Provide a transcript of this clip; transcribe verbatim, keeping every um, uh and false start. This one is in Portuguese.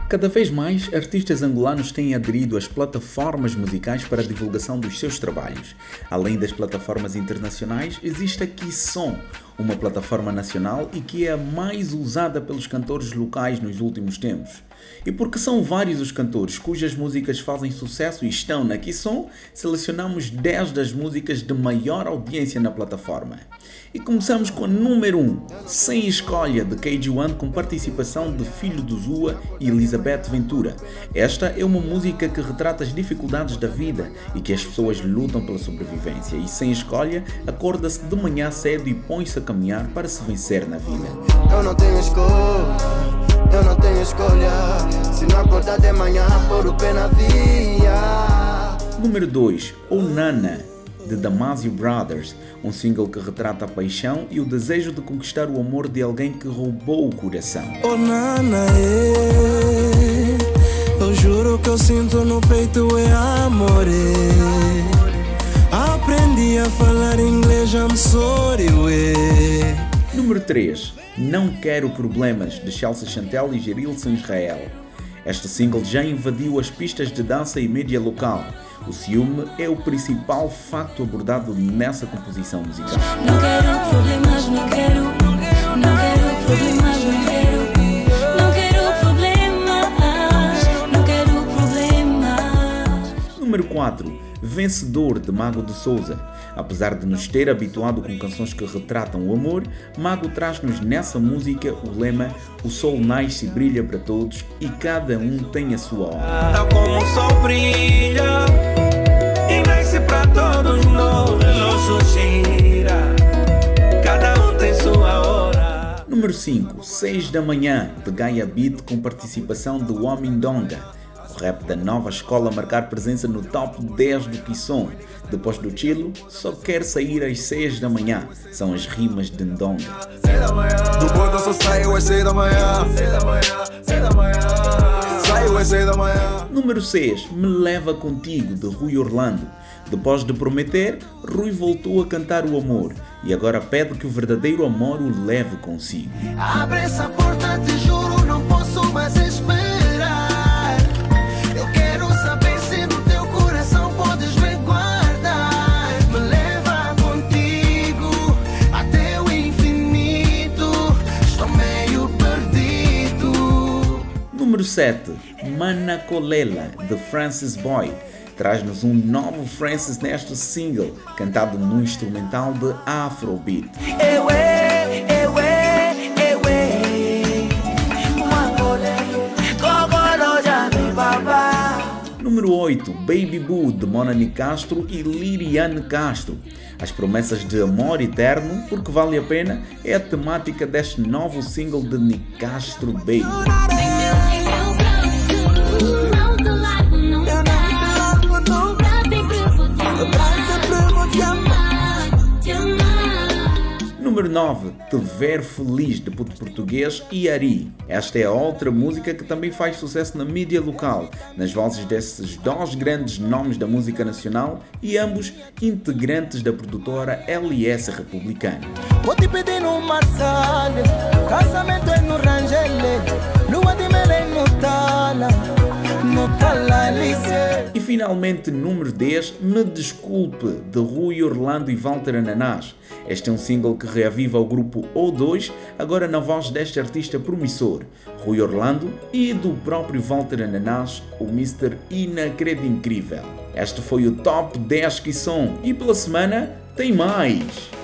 Cada vez mais, artistas angolanos têm aderido às plataformas musicais para a divulgação dos seus trabalhos. Além das plataformas internacionais, existe a Kisson, uma plataforma nacional e que é a mais usada pelos cantores locais nos últimos tempos. E porque são vários os cantores cujas músicas fazem sucesso e estão na Kisson, selecionamos dez das músicas de maior audiência na plataforma. E começamos com a número um, Sem Escolha, de K G one, com participação de Filho do Zua e Elizabeth Ventura. Esta é uma música que retrata as dificuldades da vida e que as pessoas lutam pela sobrevivência. E Sem Escolha, acorda-se de manhã cedo e põe-se a caminhar para se vencer na vida. Eu não tenho escolha, eu não tenho escolha, se não acordar de manhã por o pé na via. Número dois, O Nana, de Damasio Brothers, um single que retrata a paixão e o desejo de conquistar o amor de alguém que roubou o coração. Oh Nana, é, eu juro que eu sinto no peito é amor. Aprendi a falar inglês, I'm sorry, ué. Número três, Não Quero Problemas, de Chelsea Chantel e Gerilson Israel. Este single já invadiu as pistas de dança e mídia local. O ciúme é o principal facto abordado nessa composição musical. Não quero problemas, não quero, não quero problemas, não quero, não quero problemas, não quero problemas. Número quatro, Vencedor, de Mago de Souza. Apesar de nos ter habituado com canções que retratam o amor, Mago traz-nos nessa música o lema O sol nasce e brilha para todos e cada um tem a sua hora. Tá como o sol brilha e nasce para todos, no relógio gira, cada um tem sua hora. Número cinco, seis da manhã, de Gaia Beat, com participação de Homem Donga. O rap da nova escola a marcar presença no top dez do Kisson. Depois do Chilo, só quer sair às seis da manhã. São as rimas de Ndonga. Do bordo só saio às seis da manhã. Saio às seis da manhã. Número seis, Me Leva Contigo, de Rui Orlando. Depois de prometer, Rui voltou a cantar o amor e agora pede que o verdadeiro amor o leve consigo. Abre essa porta, te juro, não posso mais esperar. Eu quero saber se no teu coração podes me guardar. Me leva contigo até o infinito. Estou meio perdido. Número sete, Mana Colela, de Francis Boy. Traz-nos um novo Francis neste single, cantado num instrumental de Afrobeat. Eu é, eu é, eu é. Número oito, Baby Boo, de Mona Nicastro e Liriane Castro. As promessas de amor eterno, porque vale a pena, é a temática deste novo single de Nicastro Baby. Número nove, Te Ver Feliz, de Puto Português e Ari. Esta é a outra música que também faz sucesso na mídia local, nas vozes desses dois grandes nomes da música nacional e ambos integrantes da produtora L S Republicana. Vou te pedir no Marçal, casamento é no Rangel, lua de mel é no Tala, no Talalice. E finalmente, número dez, Me Desculpe, de Rui Orlando e Walter Ananás. Este é um single que reaviva o grupo O dois, agora na voz deste artista promissor, Rui Orlando, e do próprio Walter Ananás, o mister Inacredincrível. Este foi o Top dez Kisson e pela semana tem mais!